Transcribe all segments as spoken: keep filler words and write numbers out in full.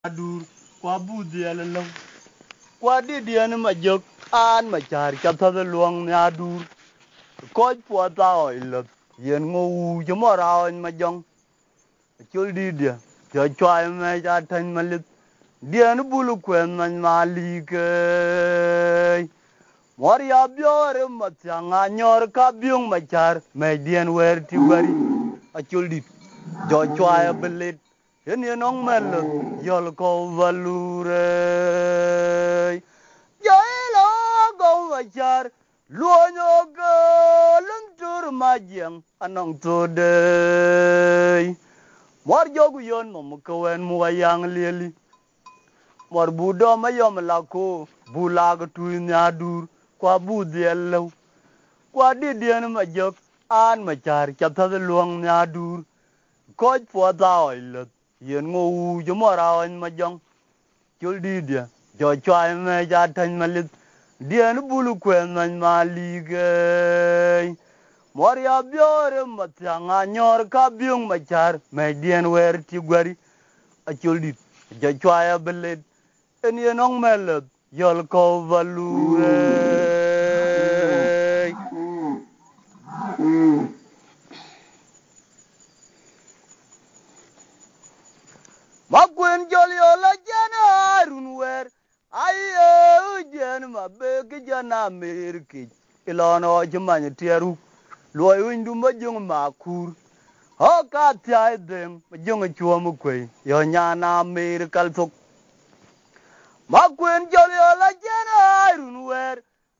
dur kwa budi alalo kwa di dian ma jok an ma char chapta de luang nya dur ko po ta oi lo yen ngo ju mo ra ma jong chul di dia jo chwa me ja tan ma lit dian bulu kwen man ma li ke mor ya biore ma changa nyor ka byung ma char me dian wer ti wari a chul di jo chwa belit yen yen ong mel yol ko valure yo lo go vachar luonyo go luntur majeng anong tode mor jogu yon mom ko en mu yang leli mor budo ma yom la ko bulag tu nya dur kwa budielo kwa di dien ma jok an ma char chapta luong nya dur ko po da oi yen ngo ju mo ra en ma jong chul di dia jo chwa me ja tan ma lit dien bulu kwen man ma li ge mor ya biore ma tanga nyor ka byung ma char me dien wer ti gwari a chul di jo chwa ya belet en yen ong mel yol ko valure ma kwen jol yo la jana run wer aye jen ma be ki jana mer ki ilono jmany tieru loy windu ma jung ma kur ho ka tai dem jung chuom kwe yo nyana mer kal tok ma kwen jol yo la jana run wer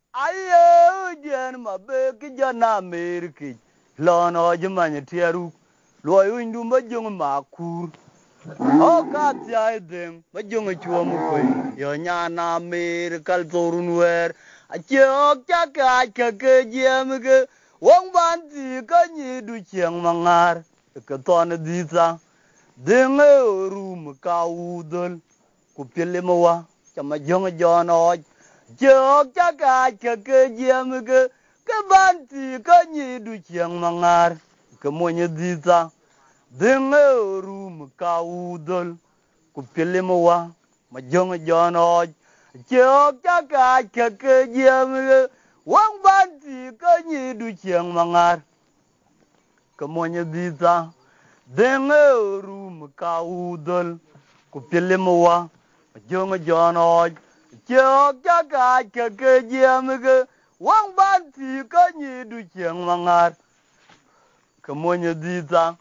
aye jen ma be ki jana mer ki ilono jmany tieru loy windu ma jung ma kur oh, God, I dem, but young at you, your yana made a cultural wear. A joke, I can get yamaka. One one, can you do young mangar? A katana dita. Then a room, cowdle, Kupilimawa, Chama young John Hodge. Joke, I can get yamaka. Kabanti, can you do young mangar? Come on, you dita. Dinga room kaudol kupilimawa majong jono chok chaka chaka jam wang banti kanyi du chiang mangar kamonya dita dinga room kaudol kupilimawa majong jono chok chaka chaka jam wang banti kanyi du chiang mangar kamonya dita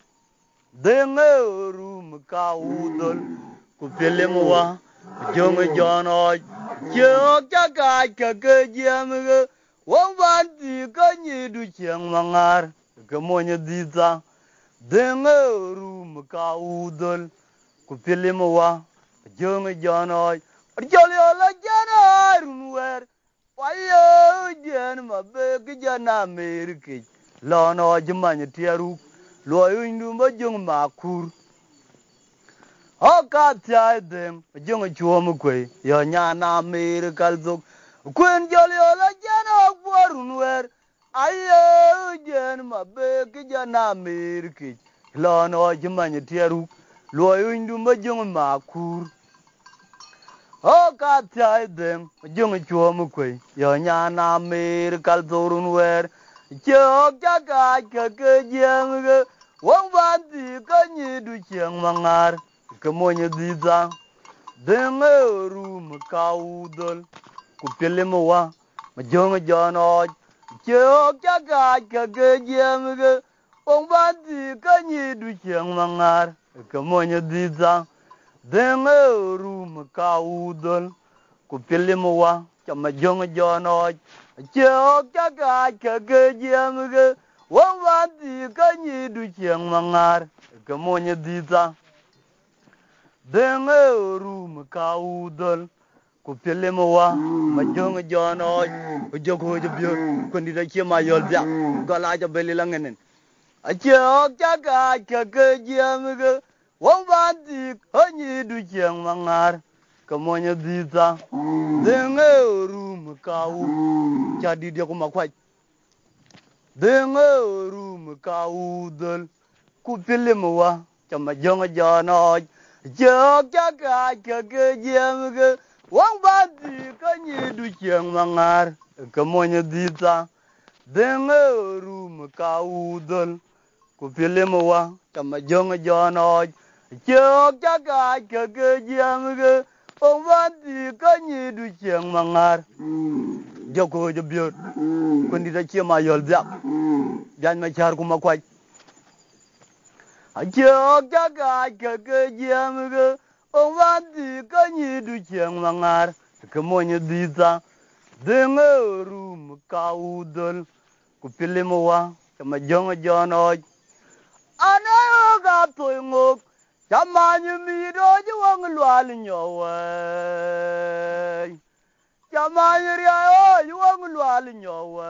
Denga room kaudol kupelemowa jonga jono chok chaka chaka jam wong banti kanyi du chiang mangar kamonya dita denga room kaudol kupelemowa jonga jono jolyo la jana runwer wayo jen mabe jana merke lono jmanya tiaru loy indu ma jung ma kur ho ka tai dem jung chuom kwe yo nyana mir kal duk kwen jol yo la jana borun wer aye jen ma be ki jana mir ki lo no jmanya tieru loy indu ma jung ma kur ho ka tai dem jung chuom kwe yo nyana mir kal dorun wer chok chaka chaka jam wong banti kanyi du chiang mangar kamonya dita denga room kaudol kupilimawa majong jono chok chaka chaka jam wong banti kanyi du chiang mangar kamonya dita denga room kaudol kupilimawa chamajong jono chok chaka chaka jam wong banti kanyi du chiang mangar kamonya dita denga room kaudol kupilimawa majong jono jogo jobyo kondi da chema yolja gala ja belilangenen a chok chaka chaka jam wong banti kanyi du chiang mangar kamonya dita denga room kau jadi dia kuma kwai denga room kaudol kupilimawa chama jonga jono cho cha ka ka ke jem ge wang ba di ka ni du cheng mangar ka mo ni di ta deng rum ka udol ku pile mo wa ta ma jong jo no cho cha ka ka ke jem ge wang ba di ka ni du cheng mangar jo ko jo biot ko ndi da che ma yol byak jan ma char ku ma kwai cho cha ka ka ke jem ge wang ba di ka ni du cheng mangar ka mo ni di ta deng rum ka udol ku pile mo wa ta ma jong jo no ana ga to ngok chama ni mi do ji wang lwal nyo wa chama ni ria o ji wang lwal nyo wa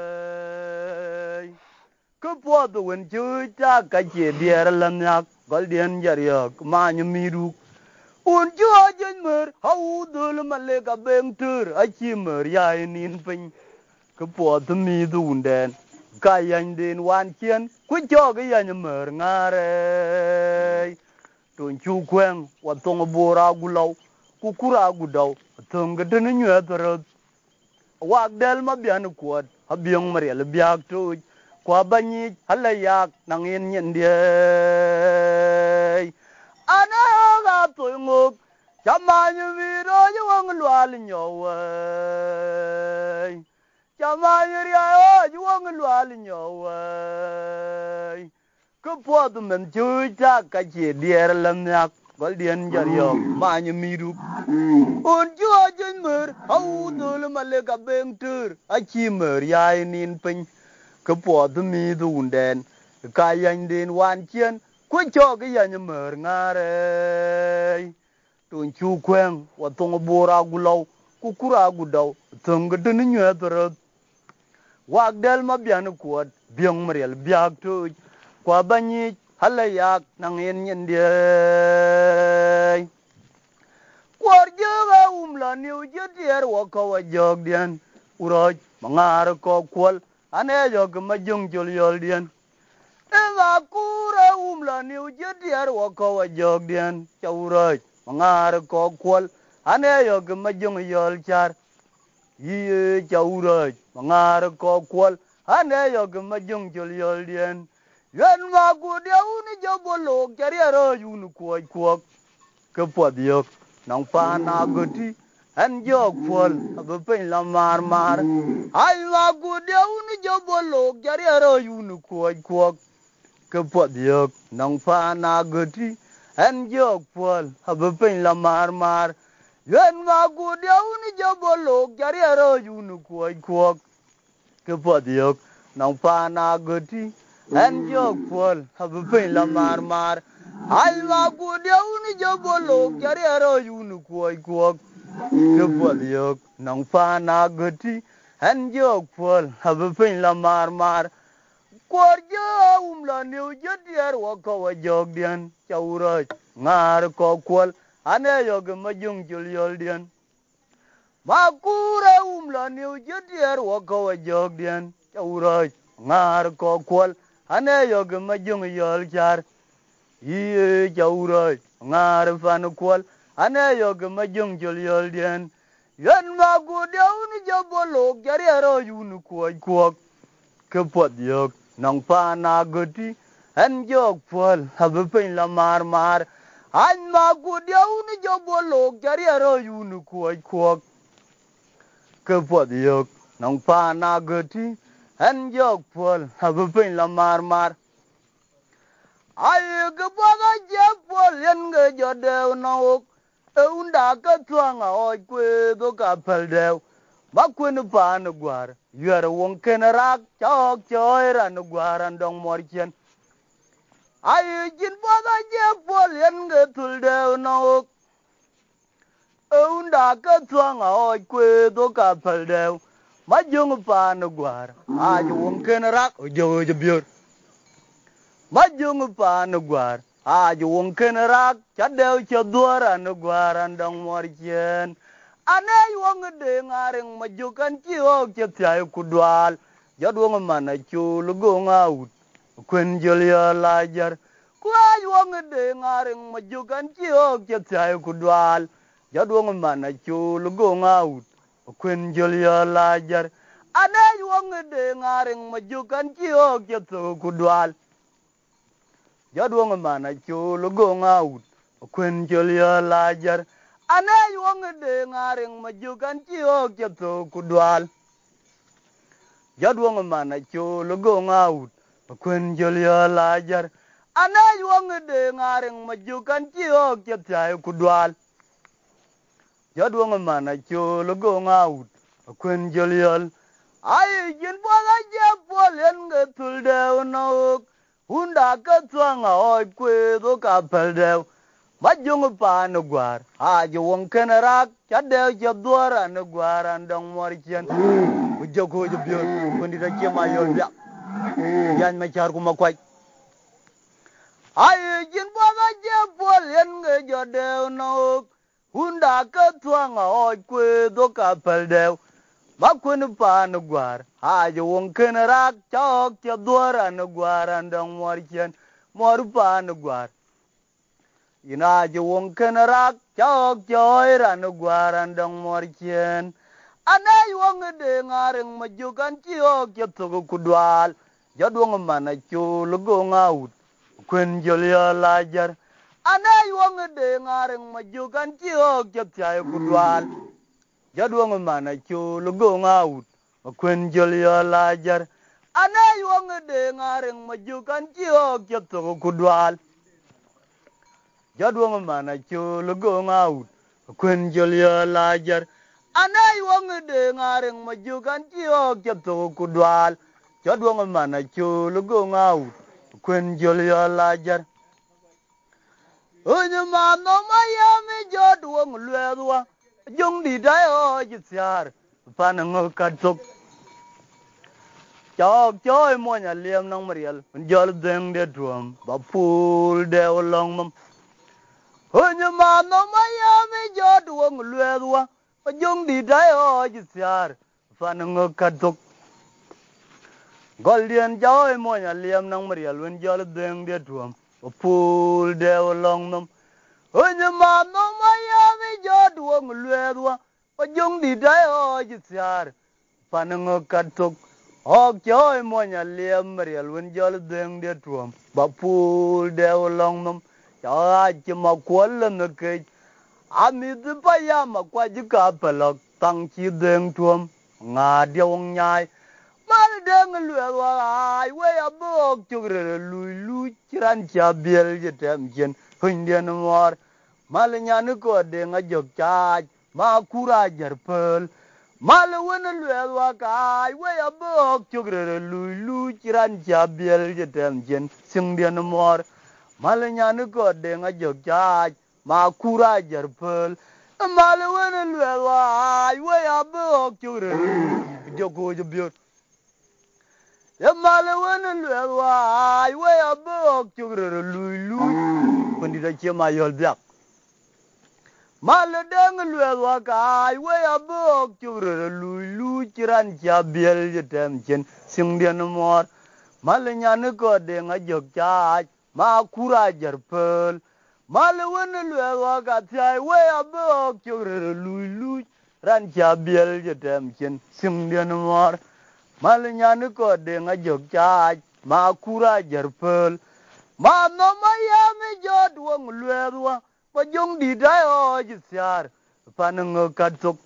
ku po do wen chu cha ka che dier la nya gol dien jar yo ma ni mi ru un ju jen mer hau dul ma le ka beng tur a chi mer ya nin pin ku po do mi du den ka yan den wan chien ku cho ga yan mer ngare tun chu kwen wa tong bora gulau ku kura gudau tong ga den nyu tro wa del ma bian ko ha biong mar le biak tu kwa banyi hala yak nang yin nyen die ana ga to ngok chama nyu mi ro ju wang lwal nyo wa chama nyu ria o ju wang lwal nyo wa ku po du men chu cha ka che dier lam yak gol dien jar yo ma nyu mi ru un ju jen mer hau dul ma le ka beng tur a chi mer ya nin pin ku po du mi du den ka yan den wan chien ku cho ga yan mer ngare tun chu kwen wa tong bora gulau ku kura gudau tong ga den nyu tro wa del ma bian ko biong mrel biak tu kwa banyi hala yak nang yen nyen die kwar je ga um la niu je dier wa ko wa jog dien uro mangar ko kwal ane jog ma jung jul yol dien e ga kura um la niu je dier wa ko wa jog dien cha uro mangar ko kwal ane jog ma jung yol char yi cha uro mangar ko kwal ane jog ma jung jul yol dien yan ma ku dia uni jo bolo kari ro yun ko ko ke po dio nang pa na goti an jo kwal abe pen la mar mar ai ma ku dia uni jo bolo kari ro yun ko ko ke po dio nang pa na goti an jo kwal abe pen la mar mar yan ma ku dia uni jo bolo kari ro yun ko ko ke po dio nang pa na goti an jo kwal abe pen la mar mar ai ma ku dia uni jo bolo kari ro yun ko ko ke po dio nang pa na goti an jo kwal abe pen la mar mar kwar jo um la niu je dier wa ko wa jog dien cha uro ngar ko kwal ane yo ge ma jung jul yol dien ma kura um la niu je dier wa ko wa jog dien cha uro ngar ko kwal ane yo ge ma jung yol char yi cha uro ngar fan kwal ane yo ge ma jung jul yol dien yan ma ku dia uni jo bolo kari ro yun ko ko ke po dio nang pa na goti an jo kwal abe pen la mar mar an ma ku dia uni jo bolo kari ro yun ko ko ke po dio nang pa na goti an jo kwal abe pen la mar mar ai ke po ga je pol yen ge jo de no e unda ka twanga o kwe do ka pel de ba kwene pa na gwar yara won kenarak chok choira na gwaran dong morchen ai jin boda je pol yen ge tul de no unda ka twanga o kwe do ka pel de ma jung pa na gwar a ju won kenarak o jo jo biur ma jung pa na gwar a ju won kenarak cha de cho duara na gwaran dong morchen ane wong de ngaring majukan chi o che thai ku dwal jadwong mana chu lu go ngaut kwen jolia lajar kwa yuang de ngaring majukan chiok chetay kudwal jadwang mana chul go ngaut kwen jolya lajar ane yuang de ngaring majukan chiok chetu kudwal jadwang mana chul go ngaut kwen jolya lajar ane yuang de ngaring majukan chiok chetu kudwal jadwang mana chul go ngaut kwen jolya lajar ana yuang de ngaring majukan chiok chetay kudwal jadwang mana chul go ngaut kwen jolya ai jin bola je polen ge tulde no hunda ka twanga oi kwe do ka pelde majung pa no gwar a jo won kenarak chade je dora no gwar andong morchen ujo ko jo bio kundi da ke ma yo ya yan ma char kuma kwai ai jin bola je polen ge jode no hunda ka twanga oi kwe do ka pelde makun pa no gwar a jo won kenarak chok je dora no gwar andong morchen mor pa no gwar ina jo won kenarak chok joy ran gwar andong morchen ana yuang de ngaring majukan chiok chetu kudwal jadwang mana chul go ngaut kwen jolya lajar ana yuang de ngaring majukan chiok chetay kudwal jadwang mana chul go ngaut kwen jolya lajar ana yuang de ngaring majukan chiok chetu kudwal jadwang mana chul go ngaut kwen jolya lajar ana yuang de ngaring majukan chiok chetu kudwal jadwang mana chul go ngaut kwen jolya lajar onye mano mayami jadwang lwedwa jung di dayo jityar panang katok chok choy monya liam nang marial jol deng de drum bapul de olong mam onye mano mayami jadwang lwedwa jung di dayo jityar panang katok golden joy monya liam nang marial jol deng de drum bapul de olong mam onye mano mayami jadwang lwedwa jung di dayo jityar panang katok ok joy monya liam marial wen jol deng de drum bapul de olong mam cha chima kwal na ke ami de payama kwa jika pelok tang chi deng drum nga diong nyai mal deng lwedwa ai we abok chugre lui lui chiran cha biel jetem jen hundian mor mal nyan ko de nga jok cha ma kura jarpel mal wen lwedwa kai we abok chugre lui lui chiran cha biel jetem jen singdian mor mal nyan ko de nga jok cha ma kura jarpel mal wen lwedwa ai we abok chugre joko jbiot ya mal wen lwedwa ai we abok chugre lui lui kundi da chema yol byak mal deng lwedwa kai we abok chugre lui lui chiran cha biel jetem chen singdian mor mal nyan ko de nga jok cha ma kura jarpel mal wen lwedwa ka tai we abok chugre lui lui ran cha biel jetem chen singdian mor mal nyan ko de nga jok cha ma kura jarpel ma no mayami jadwang lwedwa jung di dayo jityar panang katok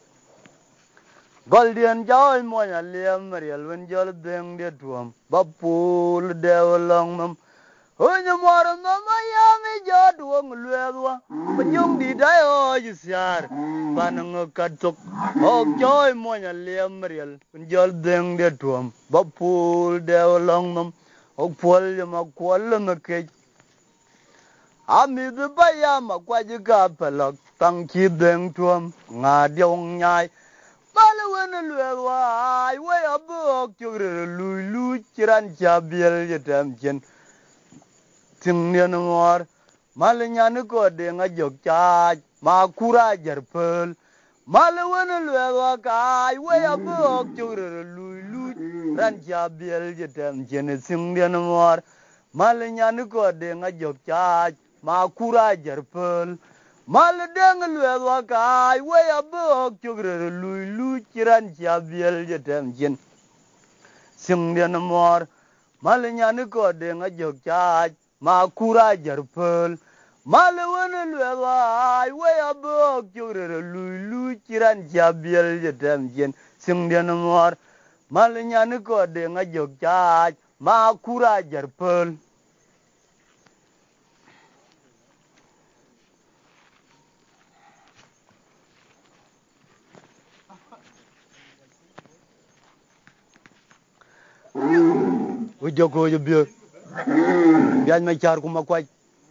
golden joy monya liam marial wen jol deng de drum bapul de olong mam onye mor no mayami jadwang lwedwa jung di dayo jityar panang katok ok joy monya liam marial wen jol deng de drum bapul de olong mam ok pol ma kwal na ke ami de bayama kwa jika pelok tang chi deng tuam nga diong nyai mal wen lwedwa ai we abok chugre lui lui chiran cha biel jetem chen ting nien mor mal nyan ko de nga jok cha ma kura jarpel mal wen lwedwa kai we abok chugre lui lui ran cha biel jetem chen ting nien mor Malinya ni ko de nga jok cha ma kura jarpel mal deng lwe ka we abok chugre lui lu chiran cha biel jetem jin sing den mor malinya ni ko de nga jok cha ma kura jarpel mal wen lwe we abok chugre lui lu chiran cha biel jetem jin sing den mor malinya ni ko de nga jok cha ma kura jarpel we joko je bier bian ma char kuma kwai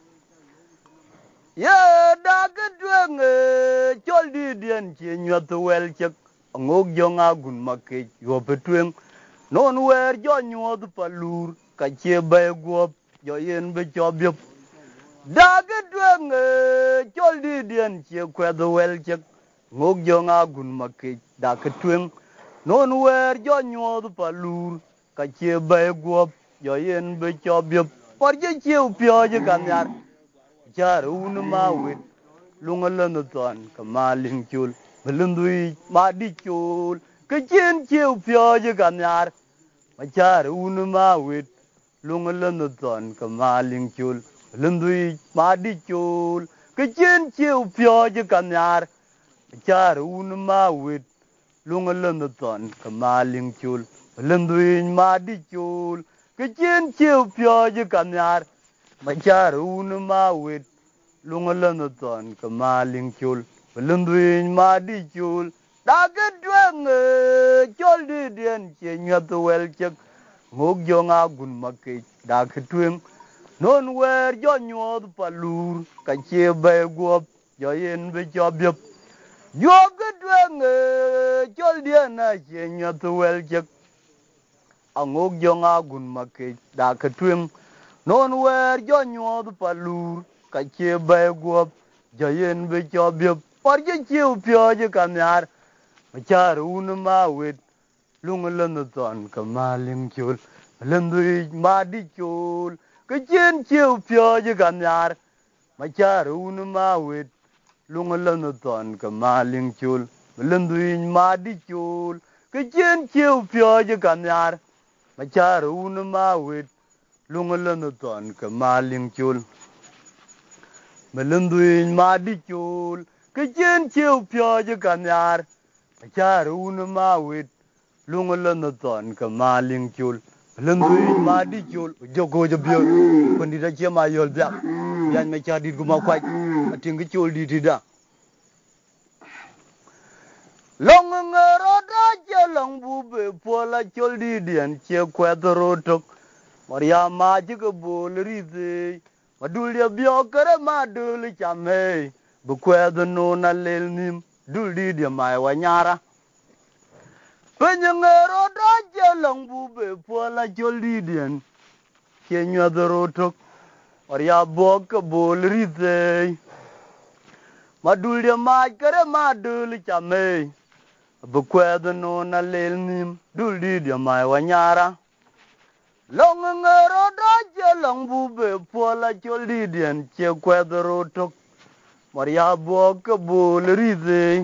ye da ke tweng chol di dien che nyot wel che ngok jo nga gun ma ke yo petweng non wer jo nyot palur ka che ba gop jo yen be cho biop da ke tweng chol di dien che kwed wel che ngok jo nga gun ma ke da ke tweng non wer jo nyot palur ka che ba gop jo yen be cho biop por je che pyo je kan yar char un ma wit lunga no ton ka ma ling chul belundui ma di chul ke chen che pyo je kan yar ma char un ma wit lunga no ton ka ma ling chul belundui ma di chul ke chen che pyo je kan yar ma char un ma wit lunga no ton ka ma ling chul belundui ma di chul ke chen che pyo je kan yar ma char un ma wit lunga no ton ka ma ling chul belundui ma di chul da ke tweng chol di dien che nyot wel che ngok jo nga gun ma ke da ke tweng non wer jo nyot palur ka che ba gop jo yen be cho biop yo ke tweng chol dien na che nyot wel che ngok jo nga gun ma ke da ke tweng non wer jo nyot palur ka che ba gop jo yen be cho biop por je che pyo je kan yar ma char un ma wit lunga no ton ka ma ling chul lendui ma di chul ke chen che pyo je kan yar ma char un ma wit lunga no ton ka ma ling chul lendui ma di chul ke chen che pyo je kan yar ma char un ma wit lunga no ton ka ma ling chul melendui ma di chul ke chen che pyo je kan yar ma char un ma wit lunga no ton ka ma ling chul lendui ma di chul jogo je bio kondi da che ma yol bia yan ma cha di guma kwai ating ke chul di ti da long ngero da che long bu be pola chul di dien che kwedro tok maria ma je ke bol ri de madul ya bio kare ma dul chame bu kwed no na lel nim dul di de mai wa nyara penyengero da che long bu be pola chul di dien che nyodro tok maria bo ke bol ri de madul ya ma kare ma dul chame bu kwed no na lel nim dul di de mai wa nyara long ngero da che long bu be pola chul di dien che kwedro tok maria bo ke bol ri de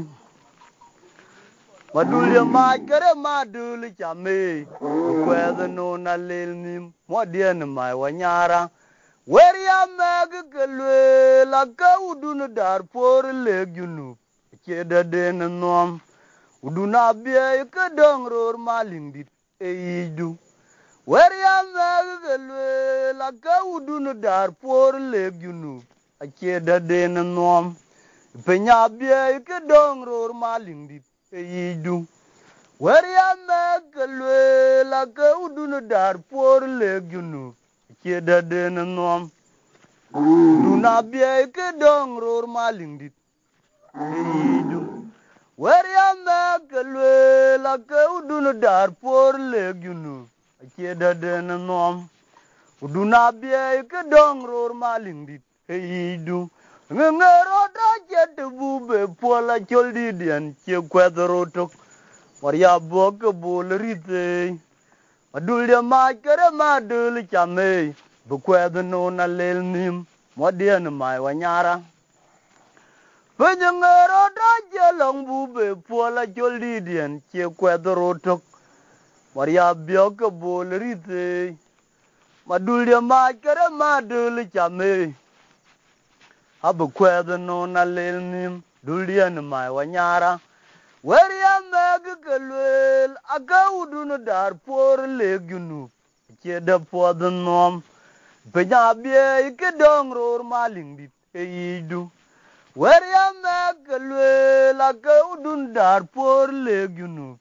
madul ya ma kare ma dul chame bu kwed no na lel nim mo dien mai wa nyara wer ya meg ke lwe la ka udun dar por le gunu che da den nom uduna bie ke dong ror malindit e yidu wer ya meg ke lwe la ka udun dar por le gunu che da den nom penya bie ke dong ror malindit e yidu wer ya meg ke lwe la ka udun dar por le gunu che da den nom duna bie ke dong ror malindit e yidu wer ya meg ke lwe la ka udun dar por le gunu che da den nom duna bie ke dong ror malindit e yidu ngero da che de bu be pola chol di dien che kwedro tok maria bo ke bol ri de madul ya ma kare ma dul chame Bukwedo no na lel nim. Mwadian mai wanyara. Penyengero da jelong bube puala jolidian. Che kwedo rotok. Maria bioka bol rite. Madulya makere madul chame. Abu kwedo no na lel nim. Dulyan mai wanyara. Where ya meg kalwel. Aga udunu dar por legunu. Che da po the nom. Penyabye ikedong ror maling dit. Eidu. Where ya meg kalwel. Aga udunu dar por legunu.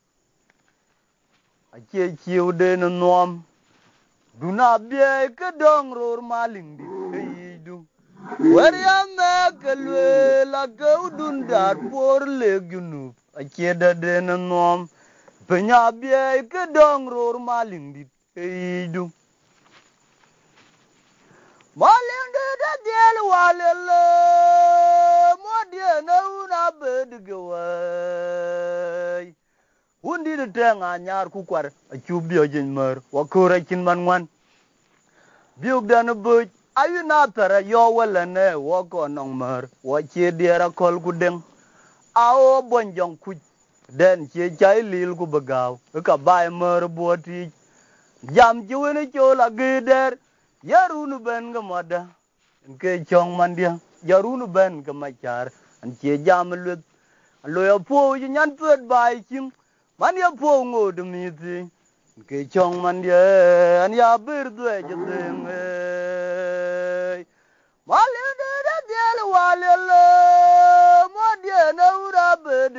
Ache chiu de no nom. Duna bie ikedong ror maling dit. Eidu. Where ya mekalwe la gaudun dar por legunu. Ache da de no nom. Penya bie ikedong ror maling dit. Eidu. Maling dit da diel walele. Modie na una bedigawai. Undi de tenga nyar kukwar. Achu bio jinmer. Wakura kin manwan. Biuk dan buj. Ayu na tara yo wala ne wako nong mer. Wache diera kol kudeng. Ao bonjong kuj. Den che chai lil ku begaw. Ika bay mer buoti. Jam juwene chola gider. Yarunu ben gamada. Nke chong mandia. Yarunu ben gamachar. Anche jam luet. Loya po nyan tuet bay ching. Man ya po ngod miti. Nke chong mandia. An ya birdwe jadeng. Malinde da diel walele. Modie na ura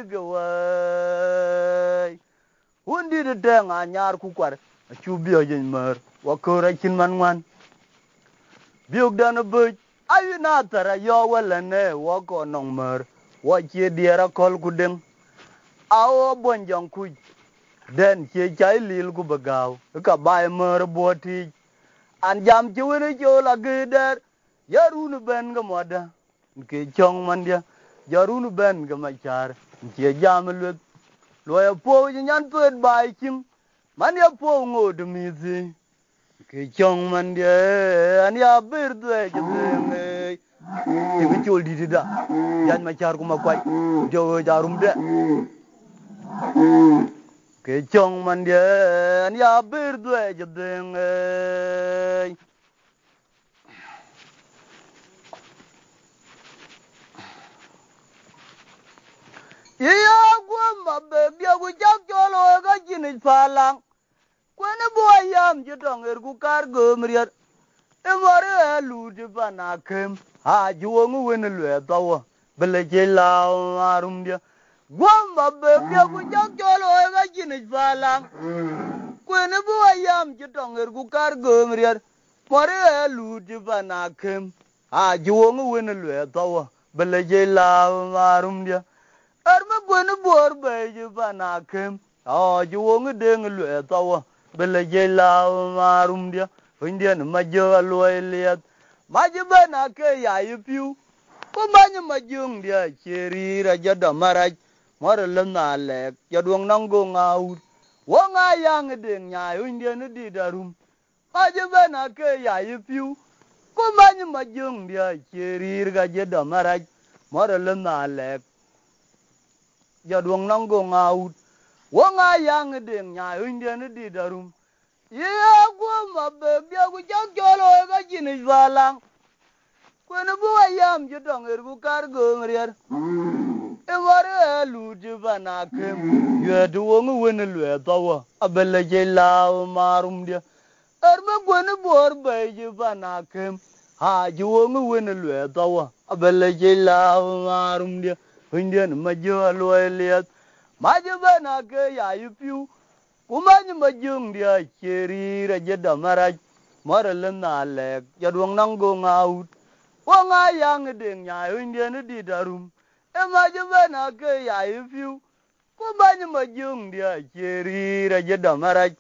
bedigawai. Undi de tenga nyar kukwar. Achu bio jinmer. Wakura kin manwan. Biuk dan buj. Ayu na tara yo wala ne wako nong mer. Wache diera kol kudeng. Ao bonjong kuj. Den che chai lil ku begaw. Ika bay mer buoti. An jam chuwene chola gider. Yarunu ben gamada. Nke chong mandia. Yarunu ben gamachar. Nke jam luet. Loya po nyan tuet bay ching. Man ya po ngod mizi. Nke chong mandia. An ya birdwe jadeng. Ike chol didi da. Yan machar kumakwai. Jowo jarum de. Nke chong mandia. An ya birdwe jadeng. Iya gwamba bebi agu jak jolo ga jinij palang. Kwene buayam jitong ergu kargo mriat. Emare elu jibana kem. Ha juwongu wene lue tawa. Bele jela marum dia. Gwamba bebi agu jak jolo ga jinij palang. Kwene buayam jitong ergu kargo mriat. Mare elu jibana kem. Ha juwongu wene lue tawa. Bele jela marum dia. Arma gwene bor beje bana kem. Oh, juwongu deng lue tawa. Bele jela marum dia. Indian majo aloy liat. Majo bana ke ya yupiu. Kumanya majung dia. Cheri raja damaraj. Mara lena lek. Jadwang nanggo ngaut. Wong ayang deng nyai. Indian di darum. Majo bana ke ya yupiu. Kumanya majung dia. Cheri raja damaraj. Mara lena lek. Jadwang nanggo ngaut. Wong ayang deng nyai Indian di darum. Iya gua mabeg dia gua jak jolo ga jinij balang. Kwene buayam jitong ergu kargo ngriar. Emare elu jibana kem. Yedu wongu wene lue tawa. Abele jela marum dia. Erme kwene bor beje bana kem. Ha juwongu wene lue tawa. Abele jela marum dia. Indian majo aloy liat. Majo bana ke ya yupiu. Kumanya majung dia. Cheri raja damaraj. Mara lena lek. Jadwang nanggo ngaut. Wong ayang deng nyai Indian di darum. Emajo bana ke ya yupiu. Kumanya majung dia. Cheri raja damaraj.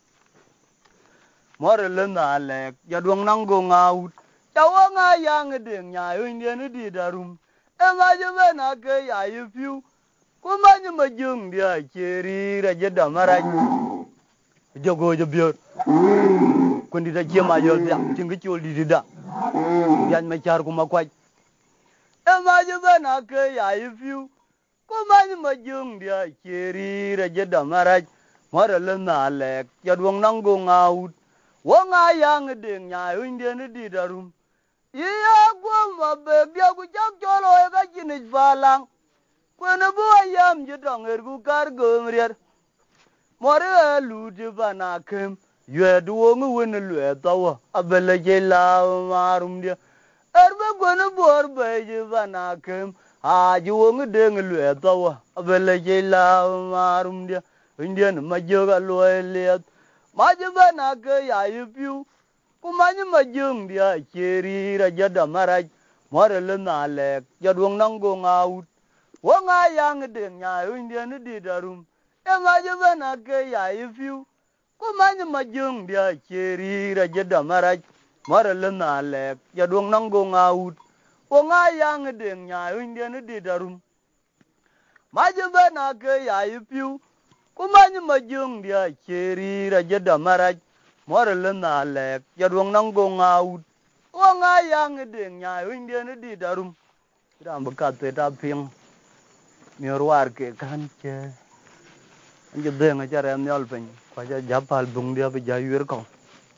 Mara lena lek. Jadwang nanggo ngaut. Wong ayang deng nyai Indian di darum. Emajo bana ke ya yupiu. Kumanya majung dia. Cheri raja damaraj. Jogo jo biar. kundi da ke ma yol da tinga chol di da yan ma char kuma kwai e ma je bana ke ya yifiu kuma ni ma jung dia keri ra je da maraj mara le na le ya duong nang go ngaut wo nga yang ding nya inde ni di darum iya go ma be bia ku jak cholo e ka chini falang kwena bu ayam je dong er ku kar go mrier more lu de bana kem ye duong wen lue tawa abele je la marum dia erbe kwena bor be je bana kem a juong deng lue tawa abele je la marum dia indian ma joga loe liat ma je bana ke ya yipiu kumanya ma jung dia keri ra jada maraj more le na le ya duong nang go ngaut wo nga yang deng nya indian di darum e ma je bana ke ya yipiu kumanya ma jung dia keri ra jada maraj more le na le ya duong nang go ngaut wo nga yang deng nya indian di darum ma je bana ke ya yipiu kumanya ma jung dia keri ra jada maraj more le na le ya duong nang go ngaut wo nga yang deng nya indian di darum ram ka te ta ping mi ruar ke kan che anje deng ja ram nyol pen kwa ja japal bung dia be ja yer ko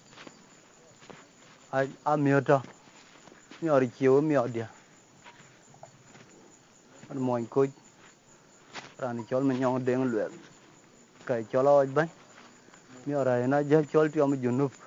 a a mi to mi ori chiu mi odia an moin ko ran chol me nyong deng lue kai cholo ban mi ora na ja chol ti am junub